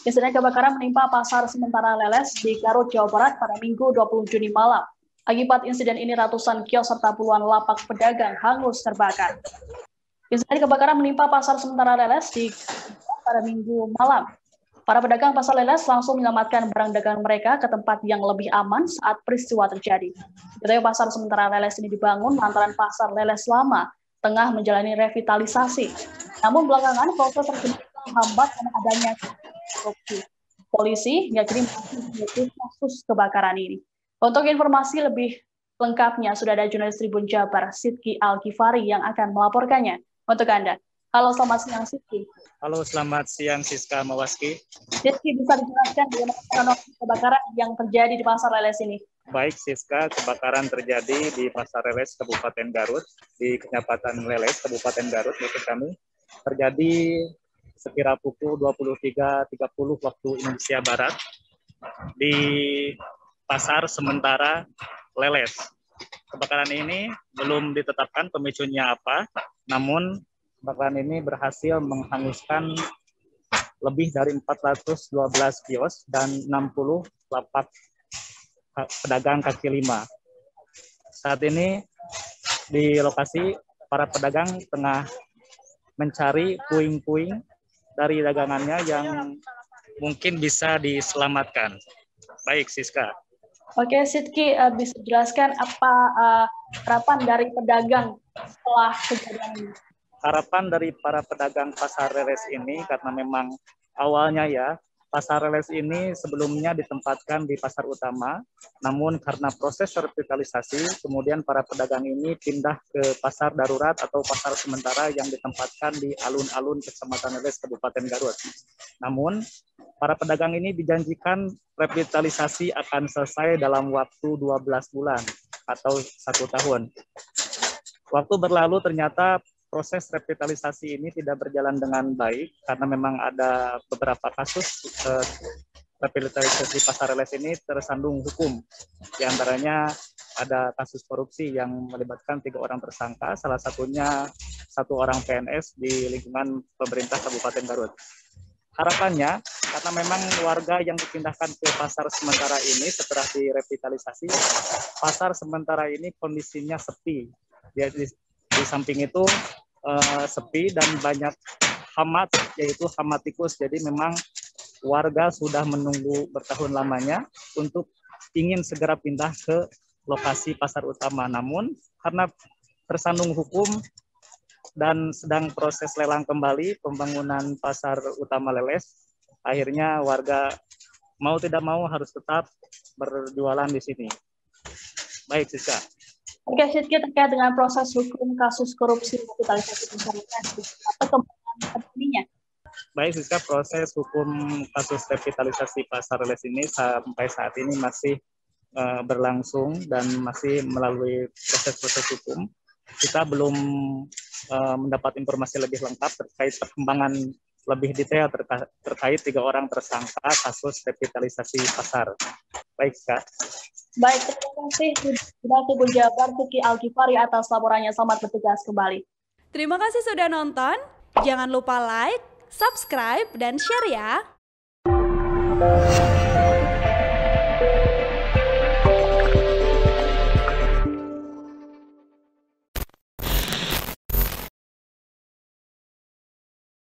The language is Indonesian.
Insiden kebakaran menimpa pasar sementara Leles di Garut, Jawa Barat pada Minggu 20 Juni malam. Akibat insiden ini ratusan kios serta puluhan lapak pedagang hangus terbakar. Insiden kebakaran menimpa pasar sementara Leles di pada Minggu malam. Para pedagang pasar Leles langsung menyelamatkan barang dagangan mereka ke tempat yang lebih aman saat peristiwa terjadi. Ketika pasar sementara Leles ini dibangun lantaran pasar Leles lama tengah menjalani revitalisasi. Namun belakangan proses tersebut terhambat karena adanya korupsi. Polisi hingga kini masih menyelidiki kasus kebakaran ini. Untuk informasi lebih lengkapnya sudah ada jurnalis Tribun Jabar Sidki Al-Ghifari yang akan melaporkannya untuk Anda. Halo, selamat siang Sidki. Halo, selamat siang Siska Mawaski. Sidki, bisa dijelaskan bagaimana kronologi kebakaran yang terjadi di Pasar Leles ini? Baik Siska, kebakaran terjadi di Pasar Leles Kabupaten Garut, di Kecamatan Leles Kabupaten Garut, maksud kami. Terjadi sekira pukul 23.30 waktu Indonesia Barat di Pasar Sementara Leles. Kebakaran ini belum ditetapkan pemicunya apa, namun kebakaran ini berhasil menghanguskan lebih dari 412 kios dan 60 lapak pedagang kaki lima. Saat ini di lokasi para pedagang tengah mencari puing-puing dari dagangannya yang mungkin bisa diselamatkan. Baik, Siska. Oke, Sidki, bisa jelaskan apa harapan dari pedagang setelah kejadian ini? Harapan dari para pedagang Pasar Leles ini, karena memang awalnya ya, Pasar Leles ini sebelumnya ditempatkan di pasar utama, namun karena proses revitalisasi, kemudian para pedagang ini pindah ke pasar darurat atau pasar sementara yang ditempatkan di alun-alun Kecamatan Leles, Kabupaten Garut. Namun, para pedagang ini dijanjikan revitalisasi akan selesai dalam waktu 12 bulan atau 1 tahun. Waktu berlalu ternyata proses revitalisasi ini tidak berjalan dengan baik karena memang ada beberapa kasus revitalisasi Pasar Leles ini tersandung hukum. Di antaranya ada kasus korupsi yang melibatkan 3 orang tersangka, salah satunya 1 orang PNS di lingkungan pemerintah Kabupaten Garut. Harapannya, karena memang warga yang dipindahkan ke pasar sementara ini setelah direvitalisasi, pasar sementara ini kondisinya sepi. Di samping itu sepi dan banyak hama, yaitu hama tikus. Jadi memang warga sudah menunggu bertahun lamanya untuk ingin segera pindah ke lokasi pasar utama. Namun karena tersandung hukum dan sedang proses lelang kembali pembangunan pasar utama Leles, akhirnya warga mau tidak mau harus tetap berjualan di sini. Baik, Siska. Oke, Sidki, terkait dengan proses hukum kasus korupsi revitalisasi pasar Leles, apa kemungkinan terjadinya? Baik, Siska, proses hukum kasus revitalisasi Pasar Leles ini sampai saat ini masih berlangsung dan masih melalui proses-proses hukum. Kita belum mendapat informasi lebih lengkap terkait perkembangan lebih detail terkait 3 orang tersangka kasus revitalisasi pasar. Baik, Kak. Baik, terima kasih sudah Tribun Jabar Sidki Al-Ghifari atas laporannya. Selamat bertugas kembali. Terima kasih sudah nonton. Jangan lupa like, subscribe, dan share ya.